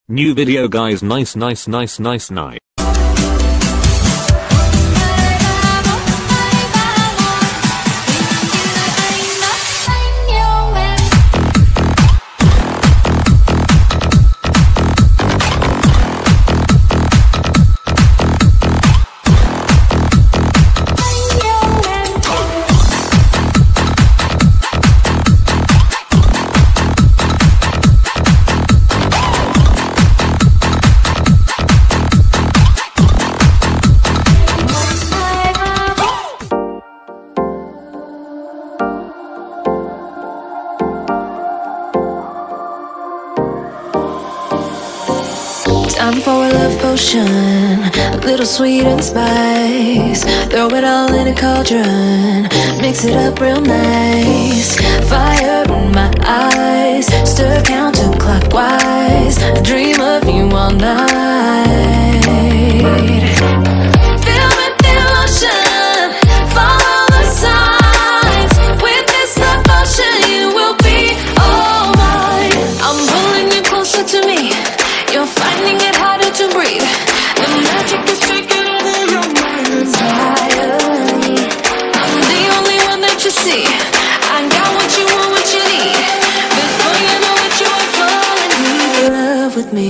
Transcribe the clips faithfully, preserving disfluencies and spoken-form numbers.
New video guys, nice nice nice nice nice. Time for a love potion, a little sweet and spice. Throw it all in a cauldron, mix it up real nice. Fire in my eyes, stir counterclockwise. I dream of you all night. Feel with the emotion, follow the signs. With this love potion, you will be all mine. I'm pulling you closer to me. You're finding it harder to breathe. The magic is taking over your mind entirely. I'm the only one that you see. I got what you want, what you need. Before you know it, you are falling deep in love with me.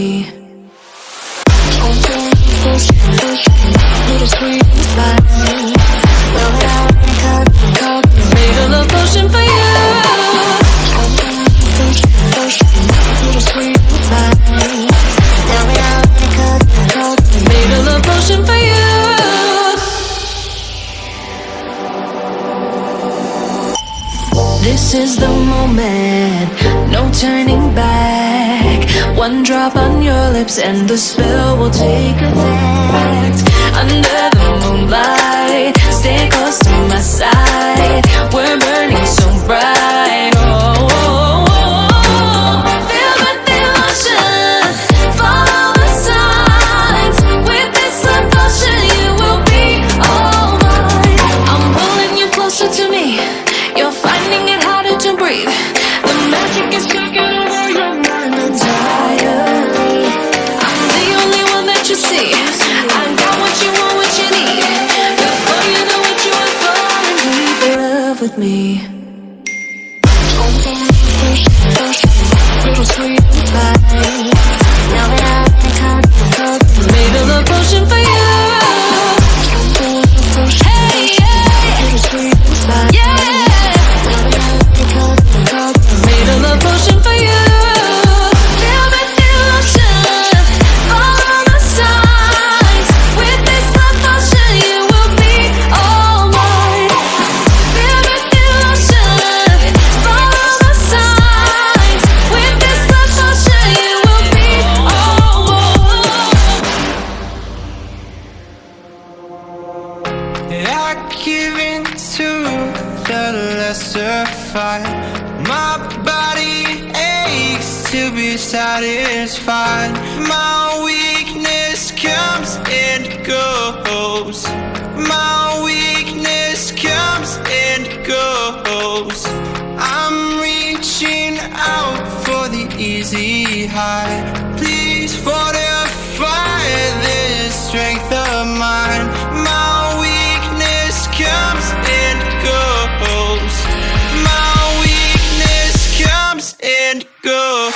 Little sweet and spicy. Made a love potion for you. Little sweet and spicy. Made a love potion for you. This is the moment, no turning back. One drop on your lips and the spell will take effect. Under the moonlight, stay close to my side. We're burning so bright. Oh, oh, oh, oh. Feel the emotion, follow the signs. With this love potion, you will be all mine. I'm pulling you closer to me. You're finding it harder to breathe. The magic is taking over your mind entirely. I'm the only one that you see. I got what you want, what you need. Before you know it, you are falling deep in love with me. Little sweet and spicy. Now that I made a love potion for you. Hey, yeah. Little sweet and spicy. Yeah. Made a love potion for you. Feel the emotion, follow the signs. With this love potion, you will be all mine. Feel the emotion, follow the signs. With this love potion, you will be all mine. I give in to the lesser fight. My body aches to be satisfied. My weakness comes and goes. My weakness comes and goes. I'm reaching out for the easy high. Please fortify this strength of mine. My weakness comes and goes. My weakness comes and goes.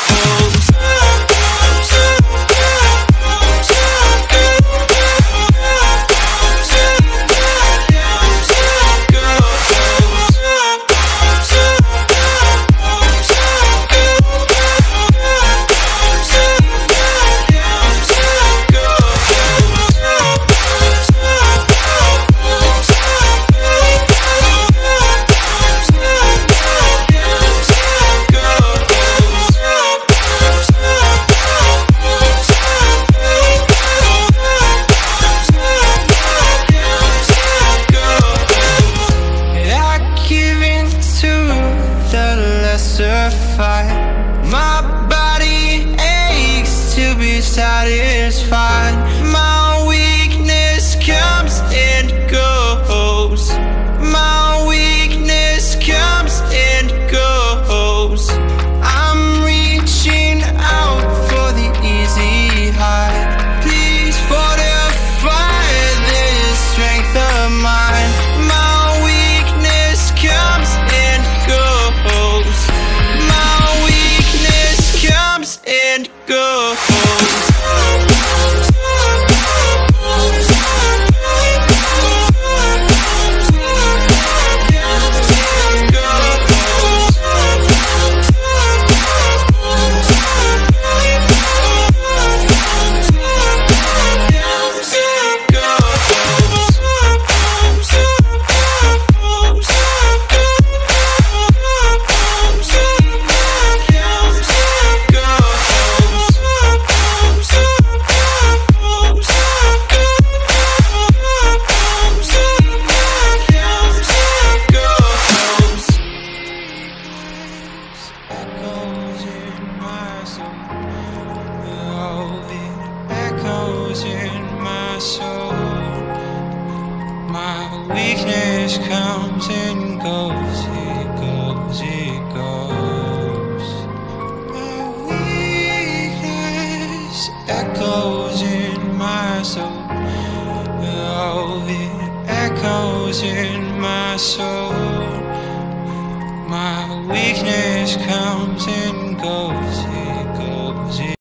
My body aches to be satisfied. My weakness comes and goes. My weakness comes and goes. I'm reaching out for the easy Echoes in my soul. Oh, it echoes in my soul. My weakness comes and goes, it goes, it goes. My weakness echoes in my soul. Oh, it echoes in my soul. My weakness comes and goes.